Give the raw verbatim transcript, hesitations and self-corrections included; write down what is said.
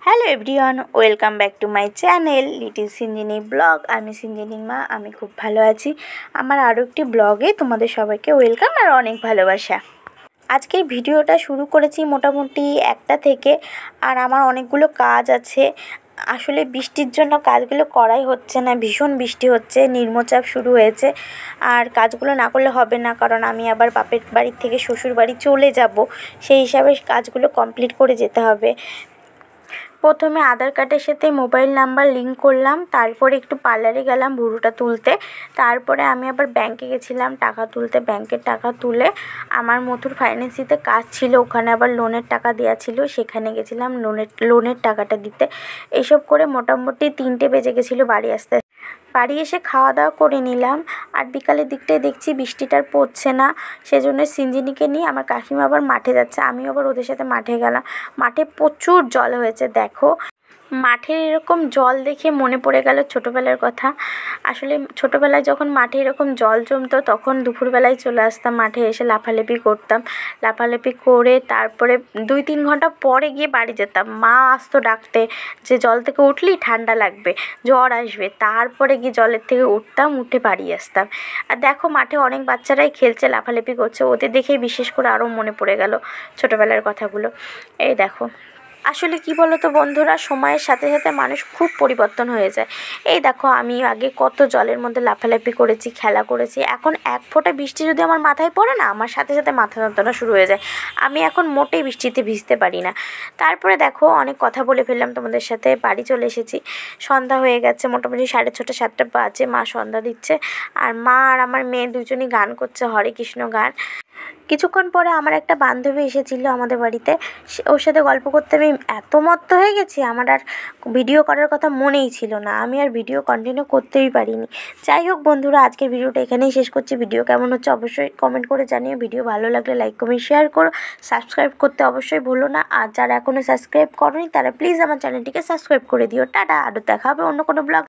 Hello everyone, welcome back to my channel little Sinjini blog. আমি সিঞ্জিনির মা, আমি খুব ভালো আছি। আমার আরও একটি ব্লগে তোমাদের সবাইকে ওয়েলকাম আর অনেক ভালোবাসা। আজকের ভিডিওটা শুরু করেছি মোটামুটি একটা থেকে, আর আমার অনেকগুলো কাজ আছে। আসলে বৃষ্টির জন্য কাজগুলো করাই হচ্ছে না, ভীষণ বৃষ্টি হচ্ছে, নিম্নচাপ শুরু হয়েছে। আর কাজগুলো না করলে হবে না, কারণ আমি আবার বাপের বাড়ির থেকে শ্বশুর বাড়ি চলে যাব, সেই হিসাবে কাজগুলো কমপ্লিট করে যেতে হবে। প্রথমে আধার কার্ডের সাথে মোবাইল নাম্বার লিঙ্ক করলাম, তারপরে একটু পার্লারে গেলাম ভুরুটা তুলতে, তারপরে আমি আবার ব্যাংকে গেছিলাম টাকা তুলতে। ব্যাংকের টাকা তুলে আমার মথুর ফাইন্যান্সিতে কাজ ছিল, ওখানে আবার লোনের টাকা দেওয়া ছিল, সেখানে গেছিলাম লোনের লোনের টাকাটা দিতে। এইসব করে মোটামুটি তিনটে বেজে গেছিলো বাড়ি আসতে। বাড়ি এসে খাওয়া দাওয়া করে নিলাম, আর বিকালের দিকটায় দেখছি বৃষ্টিটার পড়ছে না, সেজন্য সিঞ্জিনিকে নিয়ে আমার কাকিমা আবার মাঠে যাচ্ছে, আমিও আবার ওদের সাথে মাঠে গেলাম। মাঠে প্রচুর জল হয়েছে, দেখো মাঠের এরকম জল দেখে মনে পড়ে গেল ছোটোবেলার কথা। আসলে ছোটোবেলায় যখন মাঠে এরকম জল জমতো, তখন দুপুরবেলায় চলে আসতাম মাঠে, এসে লাফালাফি করতাম। লাফালাফি করে তারপরে দুই তিন ঘন্টা পরে গিয়ে বাড়ি যেতাম। মা আসতো ডাকতে যে জল থেকে উঠলি ঠান্ডা লাগবে, জ্বর আসবে। তারপরে গিয়ে জলের থেকে উঠতাম, উঠে বাড়ি আসতাম। আর দেখো মাঠে অনেক বাচ্চারাই খেলছে, লাফালাফি করছে, ওদের দেখেই বিশেষ করে আরও মনে পড়ে গেল ছোটোবেলার কথাগুলো। এই দেখো, আসলে কি বলো তো বন্ধুরা, সময়ের সাথে সাথে মানুষ খুব পরিবর্তন হয়ে যায়। এই দেখো, আমি আগে কত জলের মধ্যে লাফালাফি করেছি, খেলা করেছি, এখন এক ফোঁটা বৃষ্টি যদি আমার মাথায় পড়ে না, আমার সাথে সাথে মাথা যন্ত্রণা শুরু হয়ে যায়। আমি এখন মোটেই বৃষ্টিতে ভিজতে পারি না। তারপরে দেখো, অনেক কথা বলে ফেললাম তোমাদের সাথে, বাড়ি চলে এসেছি। সন্ধ্যা হয়ে গেছে, মোটামুটি সাড়ে ছটা সাতটা বাজে, মা সন্ধ্যা দিচ্ছে, আর মা আর আমার মেয়ে দুজনই গান করছে, হরে কৃষ্ণ গান। কিছুক্ষণ পরে আমার একটা বান্ধবী এসেছিলো আমাদের বাড়িতে, ওর সাথে গল্প করতে আমি এত মত্ত হয়ে গেছি, আমার আর ভিডিও করার কথা মনেই ছিল না, আমি আর ভিডিও কন্টিনিউ করতেই পারিনি। যাই হোক বন্ধুরা, আজকের ভিডিওটা এখানেই শেষ করছি। ভিডিও কেমন হচ্ছে অবশ্যই কমেন্ট করে জানিও। ভিডিও ভালো লাগলে লাইক কমেন্ট শেয়ার করো, সাবস্ক্রাইব করতে অবশ্যই ভুলো না। আর যারা এখনও সাবস্ক্রাইব করোনি তারা প্লিজ আমার চ্যানেলটিকে সাবস্ক্রাইব করে দিও। টাটা, আরও দেখা হবে অন্য কোনো ব্লগ।